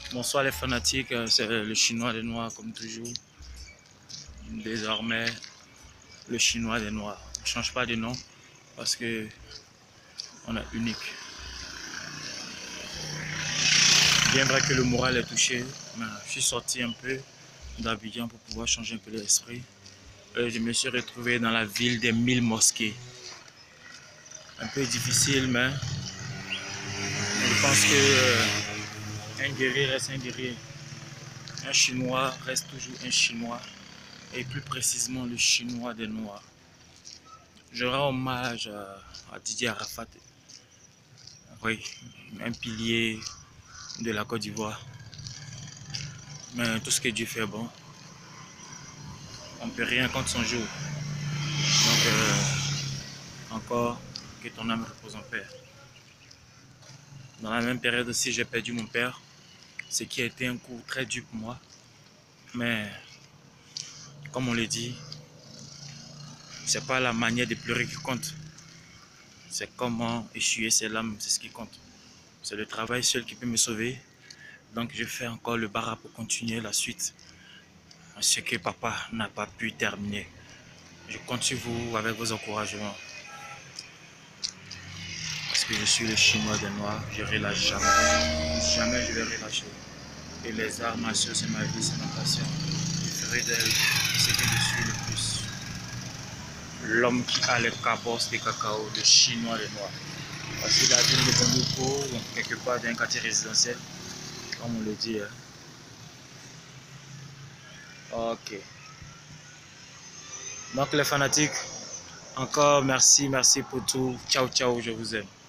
Bonsoir les fanatiques, c'est le chinois des noirs comme toujours. Désormais, le chinois des noirs. On ne change pas de nom parce que on est unique. Bien vrai que le moral est touché, mais je suis sorti un peu d'Abidjan pour pouvoir changer un peu l'esprit. Je me suis retrouvé dans la ville des 1000 mosquées. Un peu difficile, mais je pense que un guerrier reste un guerrier. Un chinois reste toujours un chinois. Et plus précisément le chinois des noirs. Je rends hommage à Didier Arafat, oui, un pilier de la Côte d'Ivoire. Mais tout ce que Dieu fait bon, on ne peut rien contre son jour. Donc, encore que ton âme repose en paix. Dans la même période aussi, j'ai perdu mon père, ce qui a été un coup très dur pour moi. Mais, comme on le dit, c'est pas la manière de pleurer qui compte. C'est comment essuyer ses larmes, c'est ce qui compte. C'est le travail seul qui peut me sauver. Donc je fais encore le bara pour continuer la suite. Ce que papa n'a pas pu terminer. Je compte sur vous avec vos encouragements. Parce que je suis le chinois des noirs, je ne relâche jamais. Jamais je vais relâcher. Et les arts martiaux, c'est ma vie, c'est ma passion. Je ferai d'elle ce que je suis le plus. L'homme qui a les cabosses de cacao, le chinois des noirs. Parce que la ville de Bondouko, quelque part dans un quartier résidentiel, comme on le dit. Ok. Donc les fanatiques, encore merci pour tout. Ciao, ciao, je vous aime.